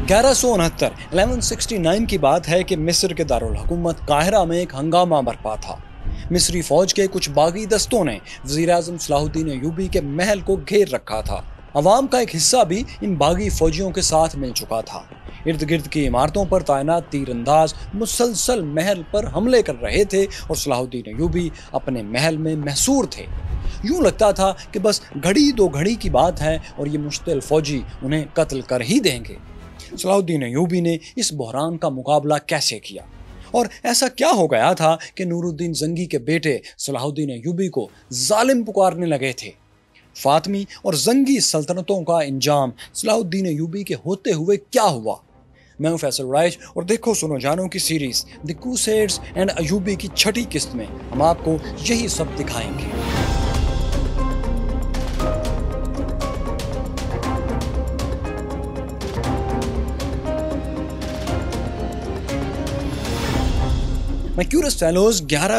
1169 की बात है कि मिस्र के दारुल हुकूमत काहिरा में एक हंगामा बरपा था। मिस्री फौज के कुछ बागी दस्तों ने वज़ीर-ए-आज़म सलाहुद्दीन अय्यूबी के महल को घेर रखा था। अवाम का एक हिस्सा भी इन बागी फौजियों के साथ मिल चुका था। इर्द गिर्द की इमारतों पर तैनात तीरंदाज मुसलसल महल पर हमले कर रहे थे और सलाहुद्दीन अय्यूबी अपने महल में महसूर थे। यूं लगता था कि बस घड़ी दो घड़ी की बात है और ये मुश्तिल फौजी उन्हें कत्ल कर ही देंगे। सलाहुद्दीन अय्यूबी ने इस बहरान का मुकाबला कैसे किया और ऐसा क्या हो गया था कि नूरुद्दीन जंगी के बेटे सलाहुद्दीन अय्यूबी को जालिम पुकारने लगे थे। फातमी और जंगी सल्तनतों का इंजाम सलाहुद्दीन अय्यूबी के होते हुए क्या हुआ। मैं हूं फैसल राइज और देखो सुनो जानो की series the crusades and Ayyubi की छठी किस्त में हम आपको यही सब दिखाएंगे। मैक्यूरस फैलोज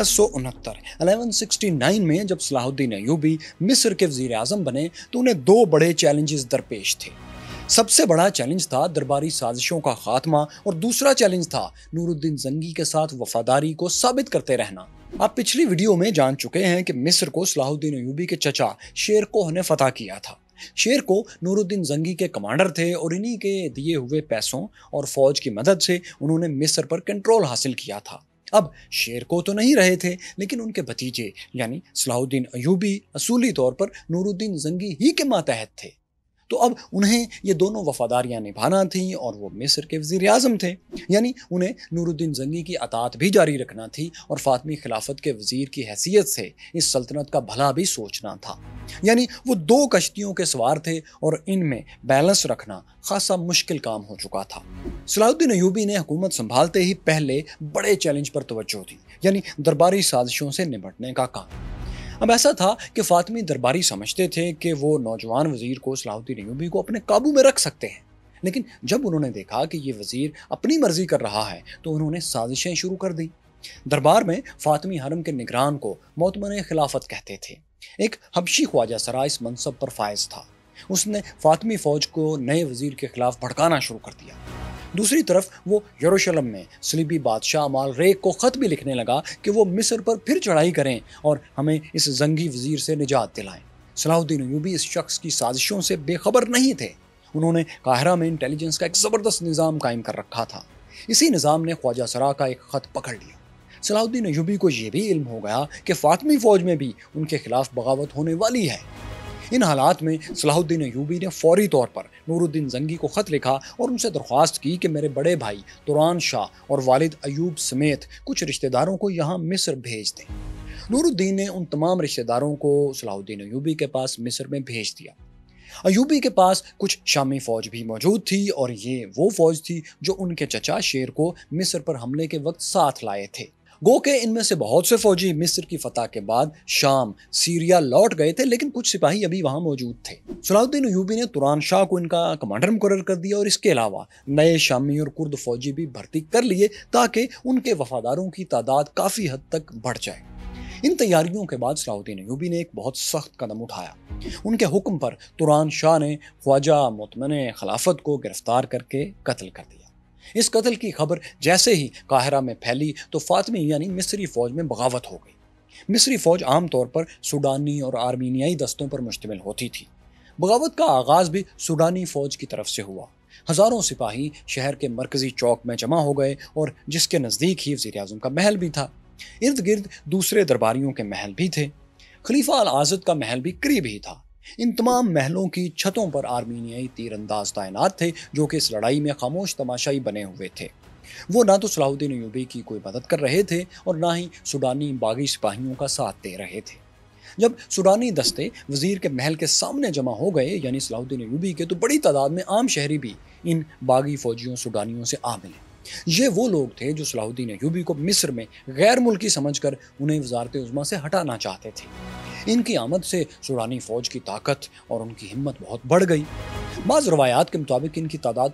1169 में जब सलाहुद्दीन अय्यूबी मिस्र के वज़ीर-ए-आज़म बने तो उन्हें दो बड़े चैलेंजेस दरपेश थे। सबसे बड़ा चैलेंज था दरबारी साजिशों का खात्मा और दूसरा चैलेंज था नूरुद्दीन जंगी के साथ वफादारी को साबित करते रहना। आप पिछली वीडियो में जान चुके हैं कि मिस्र को सलाहुद्दीन अय्यूबी के चचा शेरकोह ने फतह किया था। शेरकोह नूरुद्दीन जंगी के कमांडर थे और इन्हीं के दिए हुए पैसों और फौज की मदद से उन्होंने मिस्र पर कंट्रोल हासिल किया था। अब शेरकोह तो नहीं रहे थे, लेकिन उनके भतीजे यानी सलाहुद्दीन अय्यूबी असूली तौर पर नूरुद्दीन जंगी ही के मातहत थे। तो अब उन्हें ये दोनों वफादारियां निभाना थीं और वो मिस्र के वज़ीर-ए-आज़म थे, यानी उन्हें नूरुद्दीन जंगी की अतात भी जारी रखना थी और फातमी खिलाफत के वज़ीर की हैसियत से इस सल्तनत का भला भी सोचना था। यानी वो दो कश्तियों के सवार थे और इनमें बैलेंस रखना खासा मुश्किल काम हो चुका था। सलाहुद्दीन अय्यूबी ने हुकूमत संभालते ही पहले बड़े चैलेंज पर तवज्जो दी, यानी दरबारी साजिशों से निपटने का काम। अब ऐसा था कि फातमी दरबारी समझते थे कि वो नौजवान वजीर को सलाहुद्दीन अय्यूबी को अपने काबू में रख सकते हैं, लेकिन जब उन्होंने देखा कि ये वजीर अपनी मर्जी कर रहा है तो उन्होंने साजिशें शुरू कर दी। दरबार में फातमी हरम के निगरान को मोतमन खिलाफत कहते थे। एक हबशी ख्वाजा सरा इस मनसब पर फायज था। उसने फातमी फौज को नए वजीर के खिलाफ भड़काना शुरू कर दिया। दूसरी तरफ वो यरूशलेम में सलीबी बादशाह अमालरेक को खत भी लिखने लगा कि वो मिस्र पर फिर चढ़ाई करें और हमें इस जंगी वजीर से निजात दिलाएं। सलाहुद्दीन अय्यूबी इस शख्स की साजिशों से बेखबर नहीं थे। उन्होंने काहिरा में इंटेलिजेंस का एक ज़बरदस्त निज़ाम कायम कर रखा था। इसी निज़ाम ने ख्वाजा सरा का एक खत पकड़ लिया। सलाहुद्दीन अय्यूबी को यह भी इल्म हो गया कि फातमी फौज में भी उनके खिलाफ बगावत होने वाली है। इन हालात में सलाहुद्दीन अय्यूबी ने फौरी तौर पर नूरुद्दीन जंगी को खत लिखा और उनसे दरख्वास्त की कि मेरे बड़े भाई तुरान शाह और वालिद अयूब समेत कुछ रिश्तेदारों को यहाँ मिस्र भेज दें। नूरुद्दीन ने उन तमाम रिश्तेदारों को सलाहुद्दीन अय्यूबी के पास मिस्र में भेज दिया। अय्यूबी के पास कुछ शामी फौज भी मौजूद थी और ये वो फौज थी जो उनके चचा शेर को मिस्र पर हमले के वक्त साथ लाए थे। गो के इनमें से बहुत से फौजी मिस्र की फतह के बाद शाम, सीरिया लौट गए थे, लेकिन कुछ सिपाही अभी वहां मौजूद थे। सलाहुद्दीन अय्यूबी ने तुरान शाह को इनका कमांडर मुकर्रर कर दिया और इसके अलावा नए शामी और कुर्द फौजी भी भर्ती कर लिए ताकि उनके वफादारों की तादाद काफी हद तक बढ़ जाए। इन तैयारियों के बाद सलाहुद्दीन अय्यूबी ने एक बहुत सख्त कदम उठाया। उनके हुक्म पर तुरान शाह ने ख्वाजा मोतमन खिलाफत को गिरफ्तार करके कत्ल कर दिया। इस कत्ल की खबर जैसे ही काहिरा में फैली तो फातमी यानी मिस्री फौज में बगावत हो गई। मिस्री फौज आमतौर पर सूडानी और आर्मीनियाई दस्तों पर मुश्तमिल होती थी। बगावत का आगाज भी सूडानी फौज की तरफ से हुआ। हजारों सिपाही शहर के मरकजी चौक में जमा हो गए और जिसके नजदीक ही वज़ीर-ए-आज़म का महल भी था। इर्द गिर्द दूसरे दरबारियों के महल भी थे। खलीफा अल आज़द का महल भी करीब ही था। इन तमाम महलों की छतों पर आर्मीनियाई तीरंदाज तैनात थे जो कि इस लड़ाई में खामोश तमाशाई बने हुए थे। वो ना तो सलाहुद्दीन अय्यूबी की कोई मदद कर रहे थे और ना ही सूडानी बागी सिपाहियों का साथ दे रहे थे। जब सूडानी दस्ते वजीर के महल के सामने जमा हो गए यानी सलाहुद्दीन अय्यूबी के, तो बड़ी तादाद में आम शहरी भी इन बागी फौजियों सूडानियों से आ मिले। ये वो लोग थे जो सलाहुद्दीन अय्यूबी को मिस्र में गैर मुल्की समझकर उन्हें वज़ारत उज़्मा से हटाना चाहते थे। इनकी आमद से सूडानी फौज की ताकत और उनकी हिम्मत बहुत बढ़ गई। बाज़ रवायात के मुताबिक इनकी तादाद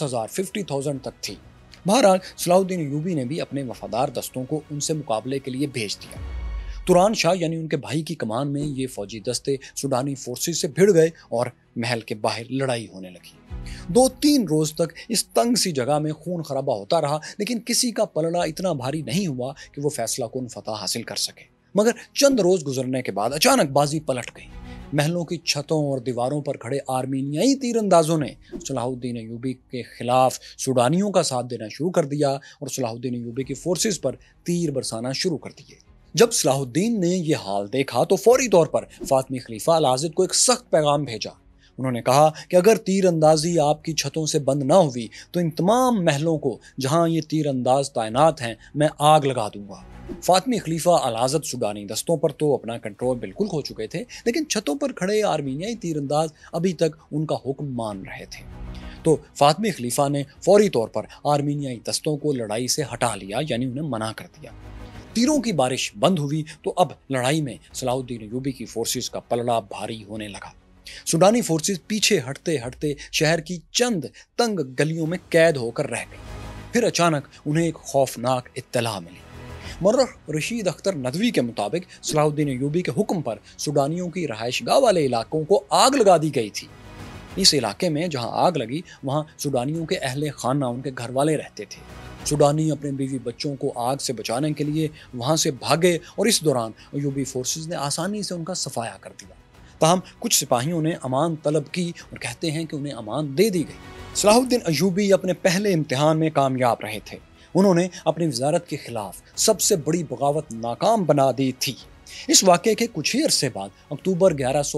50,000 तक थी। बहरहाल सलाहुद्दीन अय्यूबी ने भी अपने वफादार दस्तों को उनसे मुकाबले के लिए भेज दिया। तुरान शाह यानी उनके भाई की कमान में ये फौजी दस्ते सूडानी फोर्सेस से भिड़ गए और महल के बाहर लड़ाई होने लगी। 2-3 روز تک اس تنگ سی جگہ میں خون خرابہ ہوتا رہا، لیکن کسی کا پلڑا اتنا بھاری نہیں ہوا کہ وہ فیصلہ کن فتح حاصل کر سکے۔ مگر چند روز گزرنے کے بعد اچانک بازی پلٹ گئی۔ محلوں کی چھتوں اور دیواروں پر کھڑے آرمینیائی تیر اندازوں نے صلاح الدین ایوبی کے خلاف سوڈانیوں کا ساتھ دینا شروع کر دیا اور صلاح الدین ایوبی کی فورسز پر تیر برسانا شروع کر دیے۔ جب صلاح الدین نے یہ حال دیکھا تو فوری طور پر فاطمی خلیفہ العاضد کو ایک سخت پیغام بھیجا۔ انہوں نے کہا کہ اگر تیر اندازی آپ کی چھتوں سے بند نہ ہوئی تو ان تمام محلوں کو جہاں یہ تیر انداز تعینات ہیں میں آگ لگا دوں گا۔ فاطمی خلیفہ العاضد سوڈانی دستوں پر تو اپنا کنٹرول بالکل کھو چکے تھے، لیکن چھتوں پر کھڑے آرمینیائی تیر انداز ابھی تک ان کا حکم مان رہے تھے۔ تو فاطمی خلیفہ نے فوری طور پر آرمینیائی دستوں کو لڑائی سے ہٹا لیا، یعنی انہیں منع کر دیا۔ تیروں کی بارش بند ہوئی تو اب لڑائی میں صلاح الدین ایوبی کی فورسز کا پلڑا بھاری ہونے لگا۔ سوڈانی فورسز پیچھے ہٹتے ہٹتے شہر کی چند تنگ گلیوں میں قید ہو کر رہ گئی۔ پھر اچانک انہیں ایک خوفناک اطلاع ملی۔ مورخ رشید اختر ندوی کے مطابق صلاح الدین ایوبی کے حکم پر سوڈانیوں کی رہائش گاہ والے علاقوں کو آگ لگا دی گئی تھی۔ اس علاقے میں جہاں آگ لگی وہاں سوڈانیوں کے اہل خانہ، ان کے گھر والے رہتے تھے۔ سوڈانی اپنے بیوی بچوں کو آگ سے بچانے کے لیے وہاں سے بھاگے اور اس دوران ایوبی فورسز نے آسانی سے ان کا صفایا کر دیا۔ تاہم کچھ سپاہیوں نے امان طلب کی اور کہتے ہیں کہ انہیں امان دے دی گئی۔ صلاح الدین ایوبی اپنے پہلے امتحان میں کامیاب رہے تھے۔ انہوں نے اپنی وزارت کے خلاف سب سے بڑی بغاوت ناکام بنا دی تھی۔ اس واقعے کے کچھ ہی عرصے بعد اکتوبر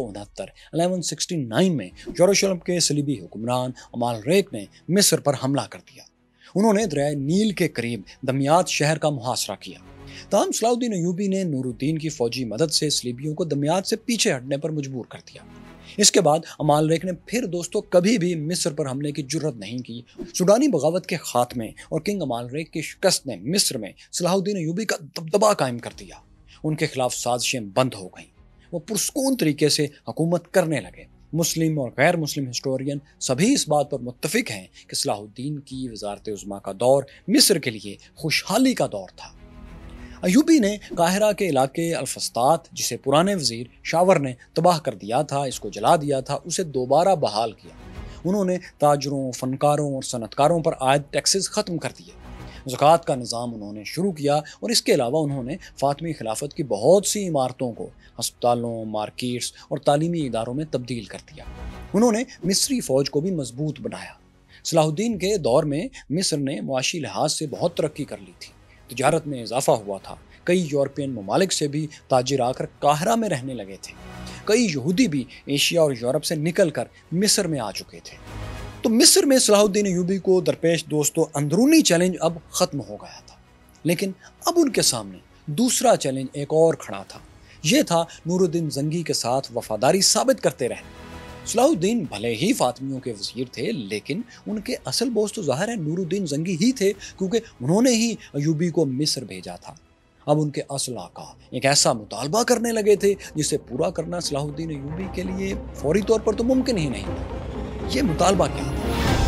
1169 میں یروشلم کے صلیبی حکمران امالریک نے مصر پر حملہ کر دیا۔ انہوں نے دریائے نیل کے قریب دمیات شہر کا محاصرہ کیا۔ تاہم صلاح الدین ایوبی نے نور الدین کی فوجی مدد سے صلیبیوں کو دمیات سے پیچھے ہٹنے پر مجبور کر دیا۔ اس کے بعد امالریک نے پھر کبھی بھی مصر پر حملے کی جرت نہیں کی۔ سوڈانی بغاوت کے خاتمے اور کنگ امالریک کی شکست نے مصر میں صلاح الدین ایوبی کا دبدبہ قائم کر دیا۔ ان کے خلاف سازشیں بند ہو گئیں۔ وہ پرسکون طریقے سے حکومت کرنے لگے۔ مسلم اور غیر مسلم ہسٹورین سبھی اس بات پر متفق ہیں کہ صلاح الدین کی وزارت عظمیٰ کا دور مصر کے لیے خوشحالی کا دور تھا۔ ایوبی نے قاہرہ کے علاقے الفسطاط، جسے پرانے وزیر شاور نے تباہ کر دیا تھا، اس کو جلا دیا تھا، اسے دوبارہ بحال کیا۔ انہوں نے تاجروں، فنکاروں اور صنعتکاروں پر عائد ٹیکسز ختم کر دیے۔ زکوٰۃ کا نظام انہوں نے شروع کیا اور اس کے علاوہ انہوں نے فاطمی خلافت کی بہت سی عمارتوں کو ہسپتالوں، مارکیٹس اور تعلیمی اداروں میں تبدیل کر دیا۔ انہوں نے مصری فوج کو بھی مضبوط بنایا۔ صلاح الدین کے دور میں مصر نے معاشی لحاظ سے بہت ترقی کر لی تھی۔ تجارت میں اضافہ ہوا تھا۔ کئی یورپین ممالک سے بھی تاجر آ کر قاہرہ میں رہنے لگے تھے۔ کئی یہودی بھی ایشیا اور یورپ سے نکل کر مصر میں آ چکے تھے۔ تو مصر میں صلاح الدین ایوبی کو درپیش اندرونی چیلنج اب ختم ہو گیا تھا، لیکن اب ان کے سامنے دوسرا چیلنج ایک اور کھڑا تھا۔ یہ تھا نور الدین زنگی کے ساتھ وفاداری ثابت کرتے رہنا۔ صلاح الدین بھلے ہی فاطمیوں کے وزیر تھے، لیکن ان کے اصل بوس تو ظاہر ہے نور الدین زنگی ہی تھے، کیونکہ انہوں نے ہی ایوبی کو مصر بھیجا تھا۔ اب ان کے اصل آقا ایک ایسا مطالبہ کرنے لگے تھے جسے پورا کرنا صلاح الدین ایوبی کے لیے فوری طور پر تو ممکن ہی نہیں تھا۔ یہ مطالبہ کیا تھا؟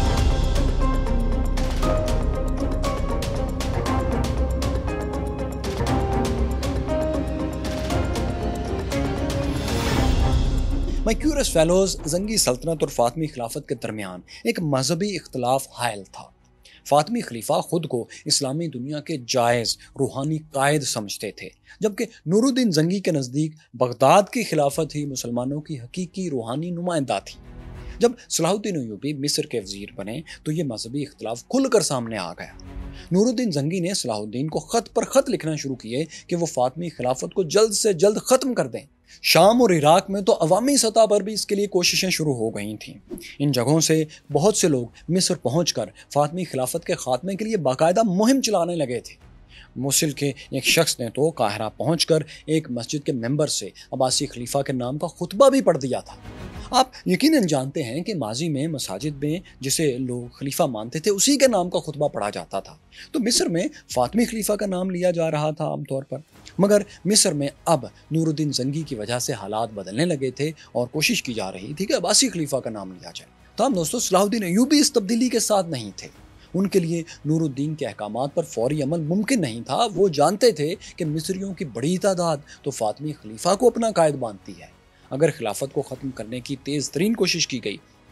مائیکیورس فیلوز زنگی سلطنت اور فاطمی خلافت کے درمیان ایک مذہبی اختلاف حائل تھا۔ فاطمی خلیفہ خود کو اسلامی دنیا کے جائز روحانی قائد سمجھتے تھے، جبکہ نور الدین زنگی کے نزدیک بغداد کی خلافت ہی مسلمانوں کی حقیقی روحانی نمائندہ تھی۔ جب صلاح الدین ایوبی مصر کے وزیر بنے تو یہ مذہبی اختلاف کھل کر سامنے آ گیا۔ نور الدین زنگی نے صلاح الدین کو خط پر خط لکھنا شروع کیے کہ وہ فاطمی خلافت کو جلد سے جلد ختم کر دیں۔ شام اور عراق میں تو عوامی سطح پر بھی اس کے لیے کوششیں شروع ہو گئی تھیں۔ ان جگہوں سے بہت سے لوگ مصر پہنچ کر فاطمی خلافت کے خاتمے کے لیے باقاعدہ مہم چلانے لگے تھے۔ موصل کے ایک شخص نے تو قاہرہ پہنچ کر ایک مسجد کے ممبر سے عباسی خلیفہ کے نام کا خطبہ بھی پڑھ دیا تھا۔ آپ یقیناً جانتے ہیں کہ ماضی میں مساجد میں جسے لوگ خلیفہ مانتے تھے اسی کے نام کا خطبہ پڑھا جاتا تھا، تو مصر میں فاطمی خلیفہ کا نام لیا جا رہا تھا عام طور پر۔ مگر مصر میں اب نور الدین زنگی کی وجہ سے حالات بدلنے لگے تھے اور کوشش کی جا رہی تھی کہ عباسی خلیفہ کا نام لیا جائے۔ تاہم دوستو، صلاح الدین ایوبی اس تبدیلی کے ساتھ نہیں تھے۔ ان کے لیے نور الدین کے احکامات پر فوری عمل ممکن نہیں تھا۔ وہ جانتے تھے کہ مصریوں کی بڑی تعداد تو فاطمی خلیفہ کو اپنا قائد مانتی ہے۔ اگر خلافت کو ختم کرنے کی تیز ترین کوشش کی گئی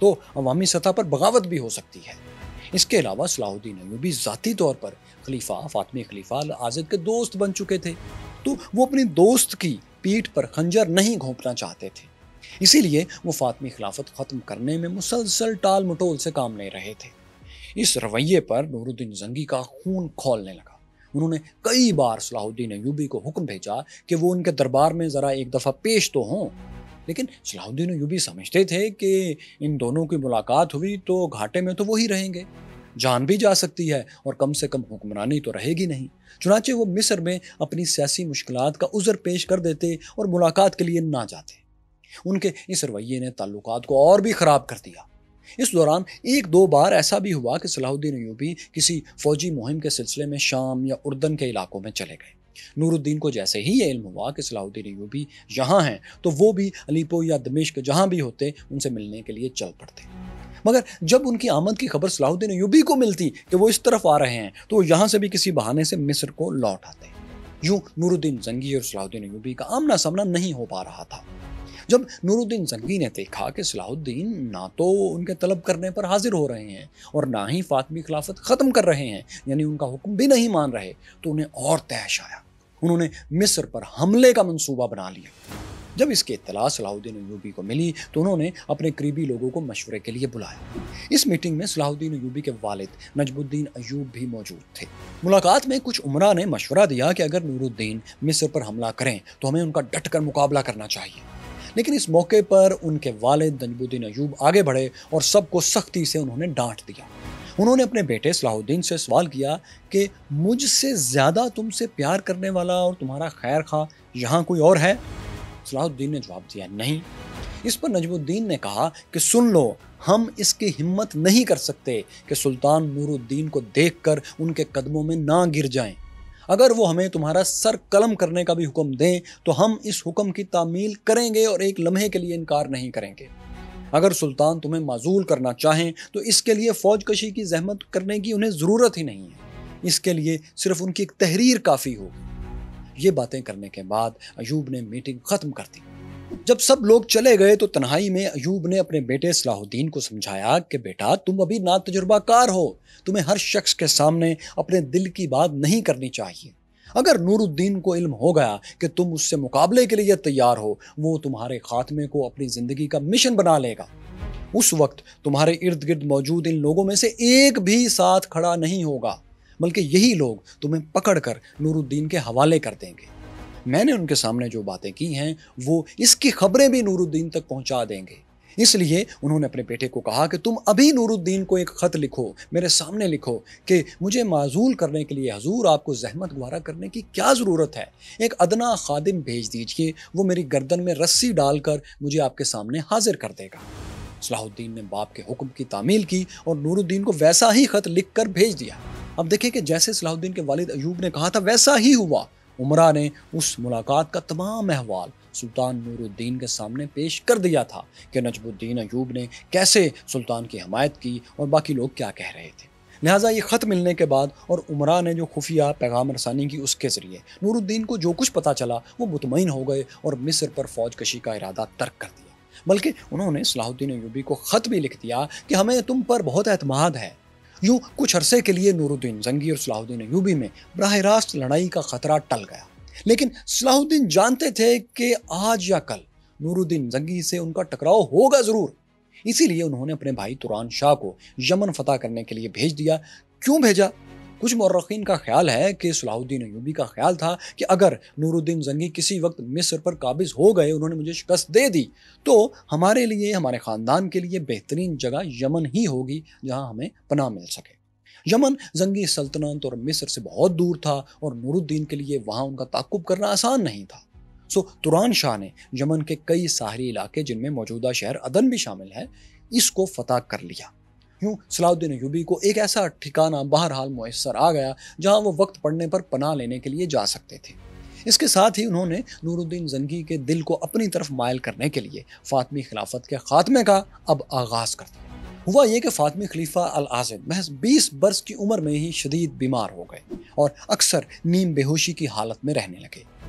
तो अवामी सतह पर बगावत भी हो सकती है। इसके अलावा सलाहुद्दीन अय्यूबी ज़ाती तौर पर खलीफा फातिमी खलीफा अल आज़िद के दोस्त बन चुके थे, तो वो अपनी दोस्त की पीठ पर खंजर नहीं घोंपना चाहते थे। इसीलिए वो फातिमी खिलाफत ख़त्म करने में मुसलसल टाल मटोल से काम ले रहे थे। इस रवैये पर नूरुद्दीन जंगी का खून खौलने लगा। उन्होंने कई बार सलाहुद्दीन अय्यूबी को हुक्म भेजा कि वो उनके दरबार में ज़रा एक दफ़ा पेश तो हों, लेकिन सलाहुद्दीन अय्यूबी समझते थे कि इन दोनों की मुलाकात हुई तो घाटे में तो वही रहेंगे, जान भी जा सकती है और कम से कम हुक्मरानी तो रहेगी नहीं। चुनाचे वो मिस्र में अपनी सियासी मुश्किलात का उज़र पेश कर देते और मुलाकात के लिए ना जाते। उनके इस रवैये ने ताल्लुकात को और भी ख़राब कर दिया। इस दौरान एक दो बार ऐसा भी हुआ कि सलाहुद्दीन अय्यूबी किसी फौजी मुहिम के सिलसिले में शाम या उर्दन के इलाकों में चले गए। नूरुद्दीन को जैसे ही ये इल्म हुआ कि सलाहुद्दीन अय्यूबी यहाँ हैं, तो वो भी अलीपो या दमिश्क जहाँ भी होते उनसे मिलने के लिए चल पड़ते। मगर जब उनकी आमद की खबर सलाहुद्दीन अय्यूबी को मिलती कि वो इस तरफ आ रहे हैं, तो वो यहाँ से भी किसी बहाने से मिस्र को लौट आते। यूं नूरुद्दीन जंगी और सलाहुद्दीन अय्यूबी का आमना सामना नहीं हो पा रहा था। जब नूरुद्दीन जंगी ने देखा कि सलाहुद्दीन ना तो उनके तलब करने पर हाजिर हो रहे हैं और ना ही फातिमी खिलाफत ख़त्म कर रहे हैं, यानी उनका हुक्म भी नहीं मान रहे, तो उन्हें और तैश आया। उन्होंने मिस्र पर हमले का मंसूबा बना लिया। जब इसकी इत्तला सलाहुद्दीन अय्यूबी को मिली तो उन्होंने अपने करीबी लोगों को मशवरे के लिए बुलाया। इस मीटिंग में सलाहुद्दीन अय्यूबी के वालिद नजमुद्दीन अय्यूब भी मौजूद थे। मुलाकात में कुछ उमरा ने मशवरा दिया कि अगर नूरुद्दीन मिस्र पर हमला करें तो हमें उनका डटकर मुकाबला करना चाहिए। लेकिन इस मौके पर उनके वालिद नजमुद्दीन अय्यूब आगे बढ़े और सबको सख्ती से उन्होंने डांट दिया। उन्होंने अपने बेटे सलाहुद्दीन से सवाल किया कि मुझसे ज़्यादा तुमसे प्यार करने वाला और तुम्हारा खैर खा यहाँ कोई और है? सलाहुद्दीन ने जवाब दिया, नहीं। इस पर नजमुद्दीन ने कहा कि सुन लो, हम इसकी हिम्मत नहीं कर सकते कि सुल्तान नूरुद्दीन को देखकर उनके कदमों में ना गिर जाएं। अगर वो हमें तुम्हारा सर कलम करने का भी हुक्म दें तो हम इस हुक्म की तामील करेंगे और एक लम्हे के लिए इनकार नहीं करेंगे। अगर सुल्तान तुम्हें माजूल करना चाहें तो इसके लिए फौज कशी की जहमत करने की उन्हें ज़रूरत ही नहीं है। इसके लिए सिर्फ उनकी एक तहरीर काफ़ी होगी। ये बातें करने के बाद अय्यूब ने मीटिंग ख़त्म कर दी। जब सब लोग चले गए तो तन्हाई में अय्यूब ने अपने बेटे सलाहुद्दीन को समझाया कि बेटा, तुम अभी नातजुर्बाकार हो, तुम्हें हर शख्स के सामने अपने दिल की बात नहीं करनी चाहिए। अगर नूरुद्दीन को इल्म हो गया कि तुम उससे मुकाबले के लिए तैयार हो, वो तुम्हारे खात्मे को अपनी ज़िंदगी का मिशन बना लेगा। उस वक्त तुम्हारे इर्द गिर्द मौजूद इन लोगों में से एक भी साथ खड़ा नहीं होगा, बल्कि यही लोग तुम्हें पकड़कर नूरुद्दीन के हवाले कर देंगे। मैंने उनके सामने जो बातें की हैं वो इसकी खबरें भी नूरुद्दीन तक पहुंचा देंगे। इसलिए उन्होंने अपने बेटे को कहा कि तुम अभी नूरुद्दीन को एक ख़त लिखो, मेरे सामने लिखो कि मुझे माजूल करने के लिए हजूर आपको जहमत गुवारा करने की क्या ज़रूरत है। एक अदना खादिम भेज दीजिए, वो मेरी गर्दन में रस्सी डालकर मुझे आपके सामने हाजिर कर देगा। सलाहुद्दीन ने बाप के हुक्म की तामील की और नूरुद्दीन को वैसा ही ख़त लिख कर भेज दिया। अब देखिए कि जैसे सलाहुद्दीन के वालिद अय्यूब ने कहा था वैसा ही हुआ। उमरा ने उस मुलाकात का तमाम अहवाल सुल्तान नूरुद्दीन के सामने पेश कर दिया था कि नजमुद्दीन अय्यूब ने कैसे सुल्तान की हमायत की और बाकी लोग क्या कह रहे थे। लिहाजा ये ख़त मिलने के बाद और उमरा ने जो खुफिया पैगाम रसानी की उसके ज़रिए नूरुद्दीन को जो कुछ पता चला वो मुतमईन हो गए और मिस्र पर फौज कशी का इरादा तर्क कर दिया। बल्कि उन्होंने सलाहुद्दीन अय्यूबी को ख़त भी लिख दिया कि हमें तुम पर बहुत एतमाद है। यूँ कुछ अरसे के लिए नूरुद्दीन जंगी और सलाहुद्दीन अय्यूबी में बराह रास्त लड़ाई का खतरा टल गया। लेकिन सलाहुद्दीन जानते थे कि आज या कल नूरुद्दीन जंगी से उनका टकराव होगा ज़रूर। इसीलिए उन्होंने अपने भाई तुरान शाह को यमन फतह करने के लिए भेज दिया। क्यों भेजा? कुछ मौर्रखीन का ख्याल है कि सलाहुद्दीन अय्यूबी का ख्याल था कि अगर नूरुद्दीन जंगी किसी वक्त मिस्र पर काबिज हो गए, उन्होंने मुझे शिकस्त दे दी, तो हमारे लिए, हमारे ख़ानदान के लिए बेहतरीन जगह यमन ही होगी जहां हमें पनाह मिल सके। यमन जंगी सल्तनत और मिस्र से बहुत दूर था और नूरुद्दीन के लिए वहां उनका ताक़ुब करना आसान नहीं था। सो तुरान शाह ने यमन के कई साहरी इलाके, जिनमें मौजूदा शहर अदन भी शामिल है, इसको फतह कर लिया। यूँ सलाहुद्दीन अय्यूबी को एक ऐसा ठिकाना बहरहाल मुयस्सर आ गया जहाँ वो वक्त पड़ने पर पनाह लेने के लिए जा सकते थे। इसके साथ ही उन्होंने नूरुद्दीन जंगी के दिल को अपनी तरफ मायल करने के लिए फातिमी खिलाफत के खात्मे का अब आगाज़ कर दिया। हुआ ये कि फातिमी खलीफा अल आज़िद महज 20 बरस की उम्र में ही शदीद बीमार हो गए और अक्सर नीम बेहोशी की हालत में रहने लगे।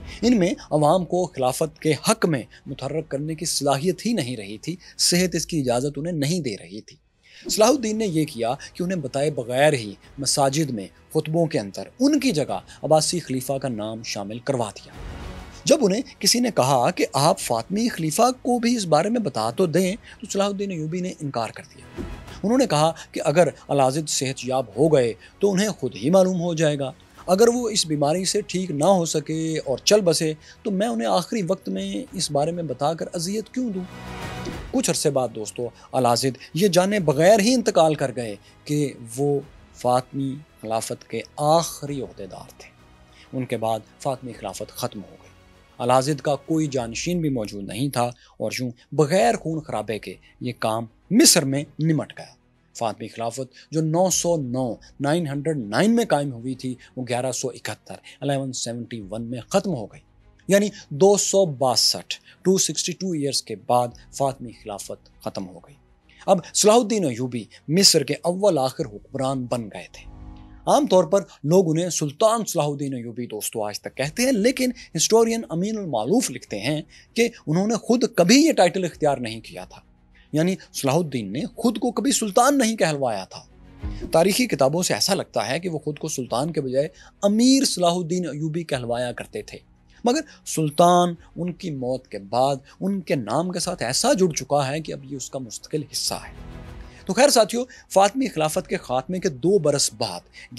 ان میں عوام کو خلافت کے حق میں متحرک کرنے کی صلاحیت ہی نہیں رہی تھی، صحت اس کی اجازت انہیں نہیں دے رہی تھی۔ صلاح الدین نے یہ کیا کہ انہیں بتائے بغیر ہی مساجد میں خطبوں کے اندر ان کی جگہ عباسی خلیفہ کا نام شامل کروا دیا۔ جب انہیں کسی نے کہا کہ آپ فاطمی خلیفہ کو بھی اس بارے میں بتا تو دیں، تو صلاح الدین ایوبی نے انکار کر دیا۔ انہوں نے کہا کہ اگر الازد صحت یاب ہو گئے تو انہیں خود ہی معلوم ہو جائے گا، اگر وہ اس بیماری سے ٹھیک نہ ہو سکے اور چل بسے تو میں انہیں آخری وقت میں اس بارے میں بتا کر اذیت کیوں دوں۔ کچھ عرصے بعد دوستو الازد یہ جانے بغیر ہی انتقال کر گئے کہ وہ فاطمی خلافت کے آخری عہدیدار تھے۔ ان کے بعد فاطمی خلافت ختم ہو گئی، الازد کا کوئی جانشین بھی موجود نہیں تھا، اور یوں بغیر خون خرابے کے یہ کام مصر میں نمٹ گیا۔ فاطمی خلافت جو 909 میں قائم ہوئی تھی، وہ 1171 میں ختم ہو گئی، یعنی 262 ایئرز کے بعد فاطمی خلافت ختم ہو گئی۔ اب صلاح الدین ایوبی مصر کے اول آخر حکمران بن گئے تھے۔ عام طور پر لوگ انہیں سلطان صلاح الدین ایوبی دوستو آج تک کہتے ہیں، لیکن ہسٹورین امین المعلوف لکھتے ہیں کہ انہوں نے خود کبھی یہ ٹائٹل اختیار نہیں کیا تھا، یعنی صلاح الدین نے خود کو کبھی سلطان نہیں کہلوایا تھا۔ تاریخی کتابوں سے ایسا لگتا ہے کہ وہ خود کو سلطان کے بجائے امیر صلاح الدین ایوبی کہلوایا کرتے تھے، مگر سلطان ان کی موت کے بعد ان کے نام کے ساتھ ایسا جڑ چکا ہے کہ اب یہ اس کا مستقل حصہ ہے۔ تو خیر ساتھیو، فاطمی خلافت کے خاتمے کے 2 برس بعد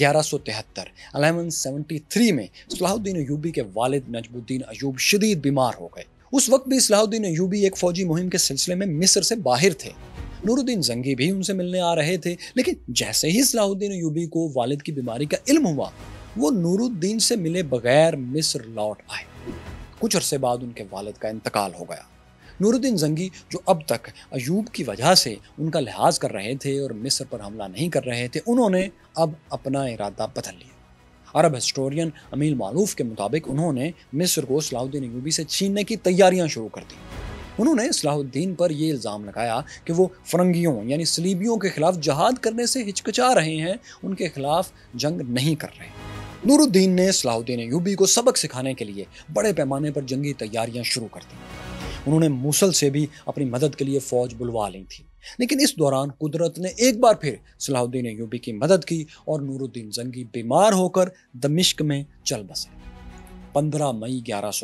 1173 میں صلاح الدین ایوبی کے والد نجم الدین ایوب شدید بیمار ہو گئے۔ اس وقت بھی صلاح الدین ایوبی ایک فوجی مہم کے سلسلے میں مصر سے باہر تھے۔ نور الدین زنگی بھی ان سے ملنے آ رہے تھے، لیکن جیسے ہی صلاح الدین ایوبی کو والد کی بیماری کا علم ہوا، وہ نور الدین سے ملے بغیر مصر لوٹ آئے۔ کچھ عرصے بعد ان کے والد کا انتقال ہو گیا۔ نور الدین زنگی جو اب تک ایوب کی وجہ سے ان کا لحاظ کر رہے تھے اور مصر پر حملہ نہیں کر رہے تھے، انہوں نے اب اپنا ارادہ بدل لیا۔ عرب ہسٹورین امیل معلوف کے مطابق انہوں نے مصر کو صلاح الدین ایوبی سے چھیننے کی تیاریاں شروع کر دی۔ انہوں نے صلاح الدین پر یہ الزام لگایا کہ وہ فرنگیوں یعنی صلیبیوں کے خلاف جہاد کرنے سے ہچکچا رہے ہیں، ان کے خلاف جنگ نہیں کر رہے۔ نور الدین نے صلاح الدین ایوبی کو سبق سکھانے کے لیے بڑے پیمانے پر جنگی تیاریاں شروع کر دی۔ انہوں نے موصل سے بھی اپنی مدد کے لیے فوج بلوا لی تھی، لیکن اس دوران قدرت نے ایک بار پھر صلاح الدین ایوبی کی مدد کی اور نور الدین زنگی بیمار ہو کر دمشق میں چل بسے۔ 15 مئی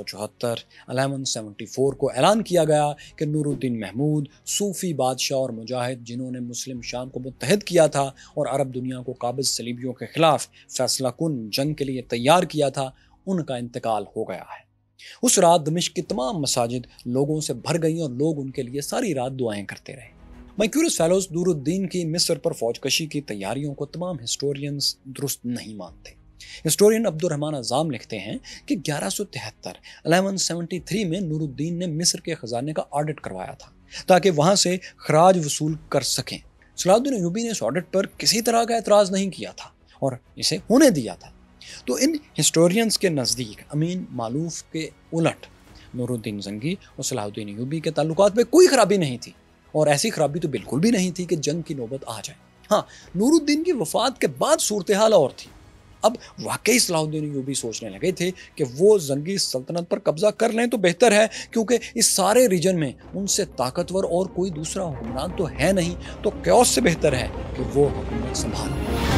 1174 کو اعلان کیا گیا کہ نور الدین محمود، صوفی بادشاہ اور مجاہد جنہوں نے مسلم شام کو متحد کیا تھا اور عرب دنیا کو قابض صلیبیوں کے خلاف فیصلہ کن جنگ کے لیے تیار کیا تھا، ان کا انتقال ہو گیا ہے۔ اس رات دمشق کی تمام مساجد لوگوں سے بھر گئیں اور لوگ ان کے لیے ساری رات دعائیں کرتے رہے۔ مائیکیورس فیلوز نور الدین کی مصر پر فوج کشی کی تیاریوں کو تمام ہسٹورینز درست نہیں مانتے۔ ہسٹورین عبد الرحمن عزام لکھتے ہیں کہ 1173 میں نور الدین نے مصر کے خزانے کا آڈٹ کروایا تھا تاکہ وہاں سے خراج وصول کر سکیں۔ صلاح الدین ایوبی نے اس آڈٹ پر کسی طرح کا اعتراض نہیں کیا تھا اور اسے ہونے دیا تھا۔ تو ان ہسٹورینز کے نزدیک امین معلوف کے الٹ نور الدین زنگی اور صلاح الدین ایوبی کے تعلقات میں کوئی خرابی نہیں تھی، اور ایسی خرابی تو بالکل بھی نہیں تھی کہ جنگ کی نوبت آ جائے۔ ہاں، نور الدین کی وفات کے بعد صورتحال اور تھی۔ اب واقعی صلاح الدین ایوبی سوچنے لگے تھے کہ وہ زنگی سلطنت پر قبضہ کر لیں تو بہتر ہے، کیونکہ اس سارے ریجن میں ان سے طاقتور اور کوئی دوسرا حکمران تو ہے نہیں، تو کیوس سے بہتر ہے کہ وہ حکومت سنبھالیں۔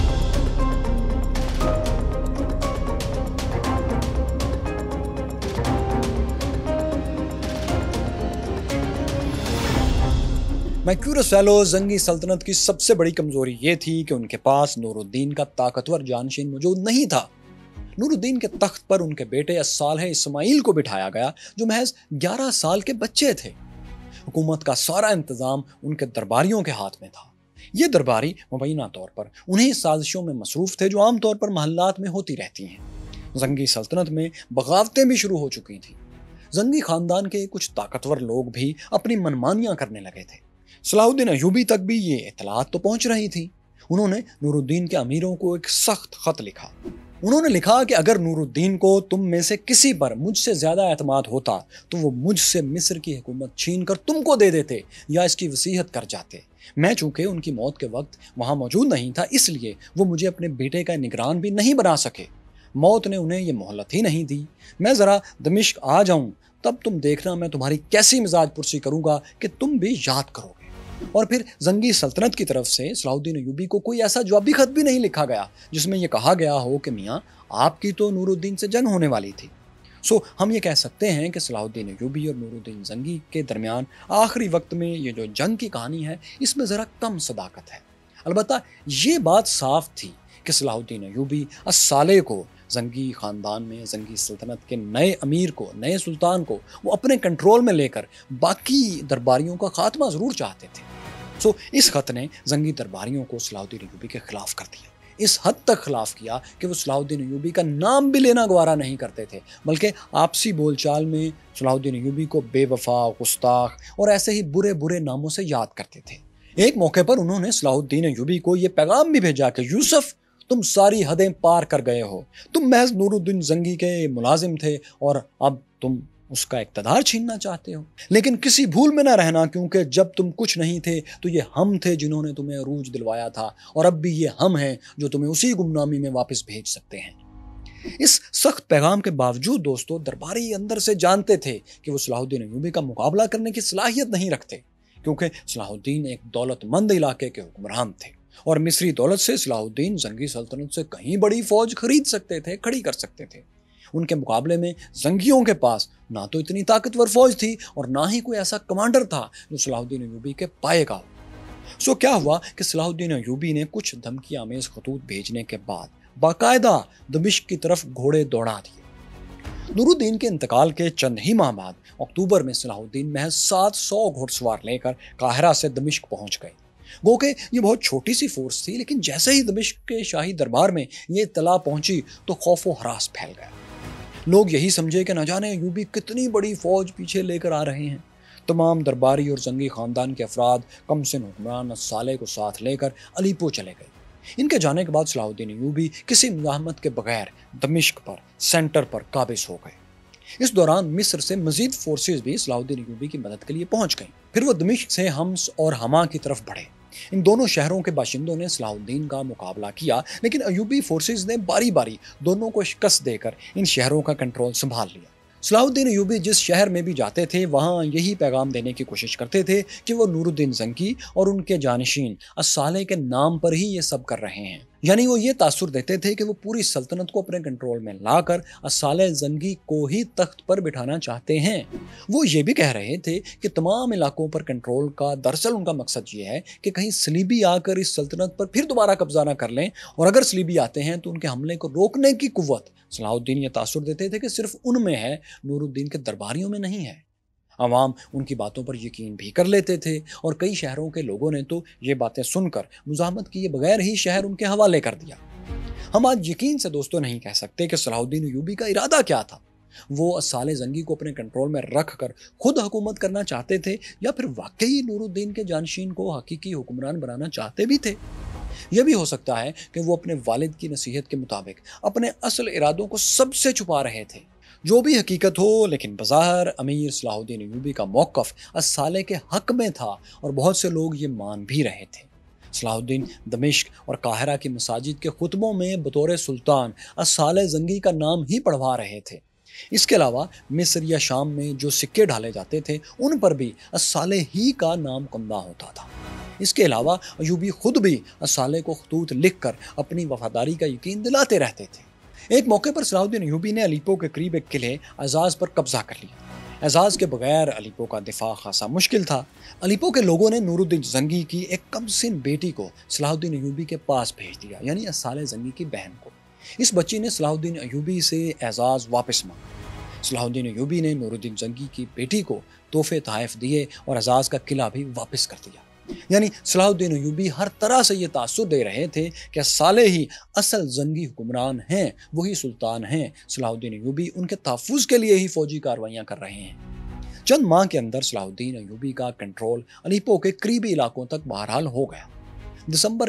مائیکیورس فیلوز زنگی سلطنت کی سب سے بڑی کمزوری یہ تھی کہ ان کے پاس نور الدین کا طاقتور جانشین موجود نہیں تھا۔ نور الدین کے تخت پر ان کے بیٹے الصالح اسماعیل کو بٹھایا گیا، جو محض 11 سال کے بچے تھے۔ حکومت کا سارا انتظام ان کے درباریوں کے ہاتھ میں تھا۔ یہ درباری مبینہ طور پر انہی سازشوں میں مصروف تھے جو عام طور پر محلات میں ہوتی رہتی ہیں۔ زنگی سلطنت میں بغاوتیں بھی شروع ہو چکی تھیں۔ زنگی خاندان کے کچھ طاقتور لوگ بھی اپنی منمانیاں کرنے لگے تھے۔ صلاح الدین ایوبی تک بھی یہ اطلاعات تو پہنچ رہی تھی۔ انہوں نے نور الدین کے امیروں کو ایک سخت خط لکھا۔ انہوں نے لکھا کہ اگر نور الدین کو تم میں سے کسی پر مجھ سے زیادہ اعتماد ہوتا تو وہ مجھ سے مصر کی حکومت چھین کر تم کو دے دیتے یا اس کی وصیت کر جاتے۔ میں چونکہ ان کی موت کے وقت وہاں موجود نہیں تھا، اس لیے وہ مجھے اپنے بیٹے کا نگران بھی نہیں بنا سکے۔ मौत ने उन्हें ये मोहलत ही नहीं दी। मैं ज़रा दमिश्क आ जाऊं, तब तुम देखना मैं तुम्हारी कैसी मिजाज पुरसी करूंगा कि तुम भी याद करोगे। और फिर जंगी सल्तनत की तरफ से सलाहुद्दीन अय्यूबी को कोई ऐसा जवाबी खत भी नहीं लिखा गया जिसमें यह कहा गया हो कि मियाँ आपकी तो नूरुद्दीन से जंग होने वाली थी। हम ये कह सकते हैं कि सलाहुद्दीन अय्यूबी और नूरुद्दीन जंगी के दरमियान आखिरी वक्त में ये जो जंग की कहानी है, इसमें ज़रा कम सदाकत है। अलबत्ता ये बात साफ थी कि सलाहुद्दीन अय्यूबी अस्साले को, जंगी ख़ानदान में जंगी सल्तनत के नए अमीर को, नए सुल्तान को वो अपने कंट्रोल में लेकर बाकी दरबारियों का खात्मा ज़रूर चाहते थे। इस खत ने जंगी दरबारियों को सलाहुद्दीन अय्यूबी के खिलाफ कर दिया। इस हद तक खिलाफ किया कि वो सलाहुद्दीन अय्यूबी का नाम भी लेना गवारा नहीं करते थे, बल्कि आपसी बोलचाल में सलाहुद्दीन अय्यूबी को बेवफा, गुस्ताख और ऐसे ही बुरे बुरे नामों से याद करते थे। एक मौके पर उन्होंने सलाहुद्दीन अय्यूबी को ये पैगाम भी भेजा कि यूसुफ, तुम सारी हदें पार कर गए हो। तुम महज नूरुद्दीन जंगी के मुलाजिम थे और अब तुम उसका इक़्तिदार छीनना चाहते हो। लेकिन किसी भूल में ना रहना, क्योंकि जब तुम कुछ नहीं थे तो ये हम थे जिन्होंने तुम्हें अरूज दिलवाया था, और अब भी ये हम हैं जो तुम्हें उसी गुमनामी में वापस भेज सकते हैं। इस सख्त पैगाम के बावजूद दोस्तों, दरबारी अंदर से जानते थे कि वो सलाहुद्दीन अय्यूबी का मुकाबला करने की सलाहियत नहीं रखते, क्योंकि सलाहुद्दीन एक दौलतमंद इलाके के हुक्मरान थे और मिस्री दौलत से सलाहुद्दीन जंगी सल्तनत से कहीं बड़ी फौज खरीद सकते थे, खड़ी कर सकते थे। उनके मुकाबले में जंगियों के पास ना तो इतनी ताकतवर फौज थी और ना ही कोई ऐसा कमांडर था जो सलाहुद्दीन अय्यूबी के पाएगा हो। क्या हुआ कि सलाहुद्दीन अय्यूबी ने कुछ धमकी आमेज खतूत भेजने के बाद बाकायदा दमिश्क की तरफ घोड़े दौड़ा दिए। नूरुद्दीन के इंतकाल के चंद ही माह बाद अक्टूबर में सलाहुद्दीन महज 700 घुड़सवार लेकर काहिरा से दमिश्क पहुंच गए। गो के ये बहुत छोटी सी फोर्स थी, लेकिन जैसे ही दमिश्क के शाही दरबार में ये इत्तला पहुंची तो खौफ व हरास फैल गया। लोग यही समझे कि न जाने अय्यूबी कितनी बड़ी फौज पीछे लेकर आ रहे हैं। तमाम दरबारी और जंगी खानदान के अफराद कमसिन हुक्मरान अस्साले को साथ लेकर अलीपो चले गए। इनके जाने के बाद सलाहुद्दीन अय्यूबी किसी मुज़ाहमत के बगैर दमिश्क पर, सेंटर पर काबिज हो गए। इस दौरान मिस्र से मजीद फोर्सेस भी सलाहुद्दीन अय्यूबी की मदद के लिए पहुंच गईं। फिर वो दमिश्क से हम्स और हमा की तरफ बढ़े। इन दोनों शहरों के बाशिंदों ने सलाहुद्दीन का मुकाबला किया, लेकिन अय्यूबी फोर्सेस ने बारी बारी दोनों को शिकस्त देकर इन शहरों का कंट्रोल संभाल लिया। सलाहुद्दीन अय्यूबी जिस शहर में भी जाते थे वहाँ यही पैगाम देने की कोशिश करते थे कि वो नूरुद्दीन जंगी और उनके जानशीन अस्साले के नाम पर ही ये सब कर रहे हैं। यानी वो ये तासुर देते थे कि वो पूरी सल्तनत को अपने कंट्रोल में लाकर अस्साले जंगी को ही तख्त पर बिठाना चाहते हैं। वो ये भी कह रहे थे कि तमाम इलाकों पर कंट्रोल का दरअसल उनका मकसद ये है कि कहीं सलीबी आकर इस सल्तनत पर फिर दोबारा कब्जा ना कर लें, और अगर सलीबी आते हैं तो उनके हमले को रोकने की कुव्वत सलाहुद्दीन ये तासुर देते थे कि सिर्फ उनमें है, नूरुद्दीन के दरबारियों में नहीं है। अवाम उनकी बातों पर यकीन भी कर लेते थे और कई शहरों के लोगों ने तो ये बातें सुनकर मुज़ाहमत किए बगैर ही शहर उनके हवाले कर दिया। हम आज यकीन से दोस्तों नहीं कह सकते कि सलाहुद्दीन अय्यूबी का इरादा क्या था। वो अस्साले जंगी को अपने कंट्रोल में रख कर खुद हुकूमत करना चाहते थे, या फिर वाकई नूरुद्दीन के जानशीन को हकीकी हुक्मरान बनाना चाहते भी थे। यह भी हो सकता है कि वो अपने वालिद की नसीहत के मुताबिक अपने असल इरादों को सबसे छुपा रहे थे। जो भी हकीकत हो, लेकिन बज़ाहिर अमीर सलाहुद्दीन अय्यूबी का मौक़िफ़ अस्साले के हक़ में था और बहुत से लोग ये मान भी रहे थे। सलाहुद्दीन दमिश्क और काहिरा की मसाजिद के खुतबों में बतौर सुल्तान अस्साले जंगी का नाम ही पढ़वा रहे थे। इसके अलावा मिस्र या शाम में जो सिक्के ढाले जाते थे उन पर भी अस्साले ही का नाम कमदा होता था। इसके अलावा अय्यूबी खुद भी अस्साले को खतूत लिख कर अपनी वफादारी का यकीन दिलाते रहते थे। एक मौके पर सलाहुद्दीन अय्यूबी ने अलीपो के करीब एक किले अज़ाज़ पर कब्जा कर लिया। अज़ाज़ के बगैर अलीपो का दिफा खासा मुश्किल था। अलीपो के लोगों ने नूरुद्दीन जंगी की एक कमसिन बेटी को सलाहुद्दीन अय्यूबी के पास भेज दिया, यानी अस्साले जंगी की बहन को। इस बच्ची ने सलाहुद्दीन अय्यूबी से एजाज़ वापस मांगा। सलाहुद्दीन अय्यूबी ने नूरुद्दीन जंगी की बेटी को तोहफे तहफ़ दिए और एजाज़ का किला भी वापस कर दिया। यानी सलाहुद्दीन अय्यूबी हर तरह से ये तासुर दे रहे थे कि साले ही असल जंगी हुक्मरान हैं, वही सुल्तान हैं। सलाहुद्दीन अय्यूबी उनके तहफ़्फ़ुज़ के लिए ही फ़ौजी कार्रवाइयाँ कर रहे हैं। चंद माह के अंदर सलाहुद्दीन अय्यूबी का कंट्रोल अलीपो के करीबी इलाकों तक बहरहाल हो गया। दिसंबर